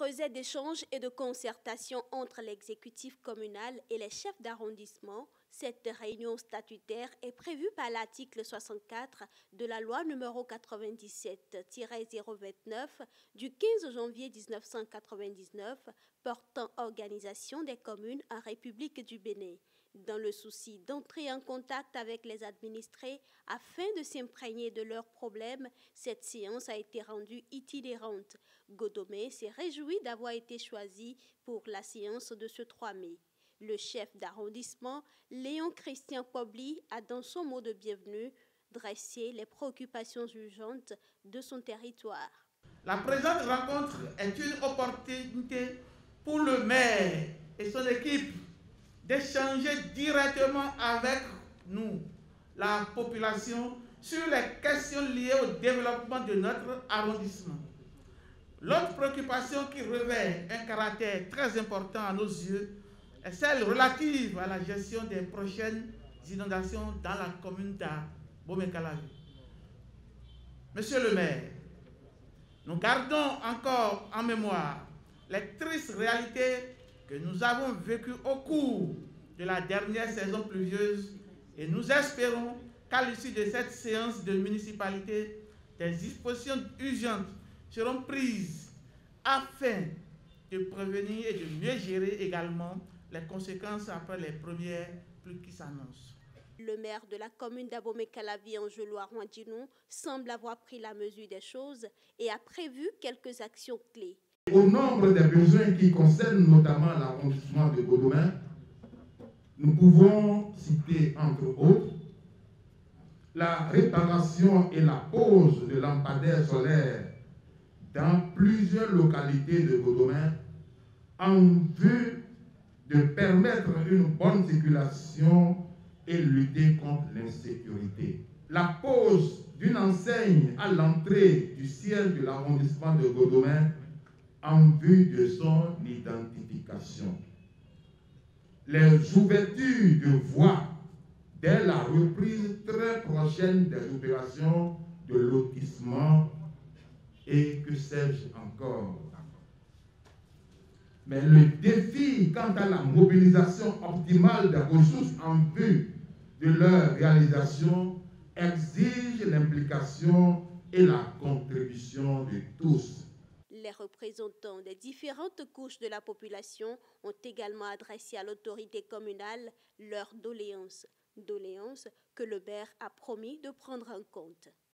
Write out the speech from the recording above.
creuset d'échange et de concertation entre l'exécutif communal et les chefs d'arrondissement, cette réunion statutaire est prévue par l'article 64 de la loi numéro 97-029 du 15 janvier 1999 portant organisation des communes en République du Bénin. Dans le souci d'entrer en contact avec les administrés afin de s'imprégner de leurs problèmes, cette séance a été rendue itinérante. Godomé s'est réjoui d'avoir été choisi pour la séance de ce 3 mai. Le chef d'arrondissement, Léon Christian Pobli, a dans son mot de bienvenue dressé les préoccupations urgentes de son territoire. La présente rencontre est une opportunité pour le maire et son équipe d'échanger directement avec nous, la population, sur les questions liées au développement de notre arrondissement. L'autre préoccupation qui revêt un caractère très important à nos yeux est celle relative à la gestion des prochaines inondations dans la commune d'Abomey-Calavi. Monsieur le maire, nous gardons encore en mémoire les tristes réalités que nous avons vécues au cours de la dernière saison pluvieuse et nous espérons qu'à l'issue de cette séance de municipalité, des dispositions urgentes seront prises afin de prévenir et de mieux gérer également les conséquences après les premières pluies qui s'annoncent. Le maire de la commune d'Abomey-Calavi, Angelo Arwandjinou, semble avoir pris la mesure des choses et a prévu quelques actions clés. Au nombre des besoins qui concernent notamment l'arrondissement de Godomé, nous pouvons citer entre autres la réparation et la pose de lampadaires solaires dans plusieurs localités de Godomé en vue de permettre une bonne circulation et lutter contre l'insécurité. La pose d'une enseigne à l'entrée du siège de l'arrondissement de Godomé en vue de son identification. Les ouvertures de voies dès la reprise très prochaine des opérations de lotissement et que sais-je encore. Mais le défi quant à la mobilisation optimale des ressources en vue de leur réalisation exige l'implication et la contribution de tous. Les représentants des différentes couches de la population ont également adressé à l'autorité communale leurs doléances que le maire a promis de prendre en compte.